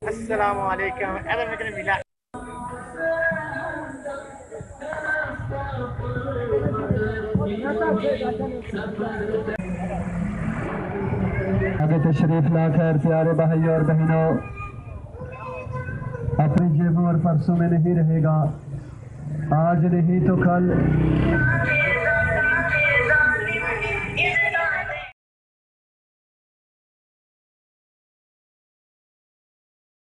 अस्सलामु अलैकुम। मिला आगे तशरीफ ला खैर प्यारे भाई और बहनों, अपनी जेबों और पर्सों में नहीं रहेगा, आज नहीं तो कल